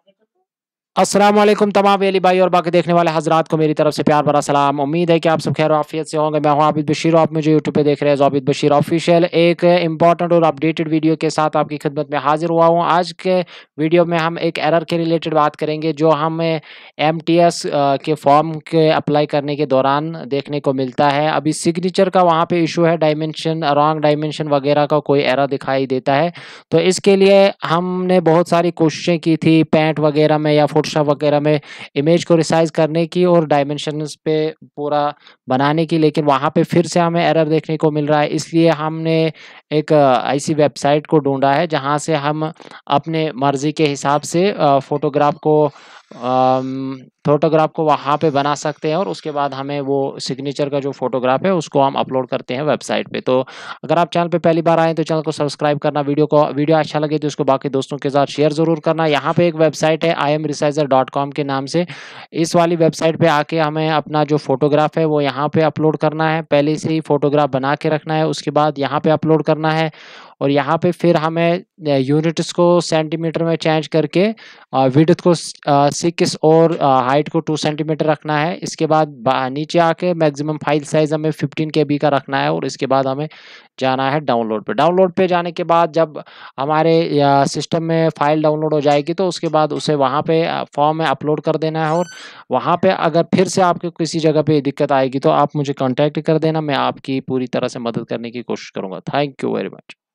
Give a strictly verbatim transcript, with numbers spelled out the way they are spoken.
अस्सलाम वालेकुम तमाम वेली भाई और बाकी देखने वाले हज़रात को मेरी तरफ से प्यार भरा सलाम। उम्मीद है कि आप सब खैर आफियत से होंगे। मैं हूँ आबिद बशीर और आप मुझे यूट्यूब पे देख रहे हैं आबिद बशीर ऑफिशियल। एक इम्पोर्टेंट और अपडेटेड वीडियो के साथ आपकी खिदमत में हाजिर हुआ हूँ। आज के वीडियो में हम एक एरर के रिलेटेड बात करेंगे जो हमें एमटीएस अ, के फॉर्म के अप्लाई करने के दौरान देखने को मिलता है। अभी सिग्नेचर का वहाँ पे इशू है, डायमेंशन रॉन्ग डायमेंशन वगैरह का कोई एरर दिखाई देता है। तो इसके लिए हमने बहुत सारी कोशिशें की थी पैंट वगैरह में या फोटोशॉप वगैरह में इमेज को रिसाइज़ करने की और डायमेंशंस पे पूरा बनाने की, लेकिन वहाँ पे फिर से हमें एरर देखने को मिल रहा है। इसलिए हमने एक अ, ऐसी वेबसाइट को ढूँढा है जहाँ से हम अपने मर्ज़ी के हिसाब से अ, फ़ोटोग्राफ को अम, फ़ोटोग्राफ को वहाँ पे बना सकते हैं और उसके बाद हमें वो सिग्नेचर का जो फ़ोटोग्राफ है उसको हम अपलोड करते हैं वेबसाइट पे। तो अगर आप चैनल पे पहली बार आए हैं तो चैनल को सब्सक्राइब करना, वीडियो को वीडियो अच्छा लगे तो उसको बाकी दोस्तों के साथ शेयर ज़रूर करना। यहाँ पे एक वेबसाइट है I M resizer dot com के नाम से। इस वाली वेबसाइट पे आके हमें अपना जो फ़ोटोग्राफ है वो यहाँ पे अपलोड करना है। पहले से ही फ़ोटोग्राफ बना के रखना है, उसके बाद यहाँ पे अपलोड करना है और यहाँ पे फिर हमें अ, यूनिट्स को सेंटीमीटर में चेंज करके अ, विड्थ को स अ, सिक्स और अ, हाइट को टू सेंटीमीटर रखना है। इसके बाद बा नीचे आके मैक्सिमम फाइल साइज़ हमें फ़िफ़्टीन केबी का रखना है और इसके बाद हमें जाना है डाउनलोड पे। डाउनलोड पे जाने के बाद जब हमारे या सिस्टम में फ़ाइल डाउनलोड हो जाएगी तो उसके बाद उसे वहाँ पे अ, फॉर्म में अपलोड कर देना है और वहाँ पे अगर फिर से आपको किसी जगह पे दिक्कत आएगी तो आप मुझे कॉन्टैक्ट कर देना, मैं आपकी पूरी तरह से मदद करने की कोशिश करूँगा। Thank you very much.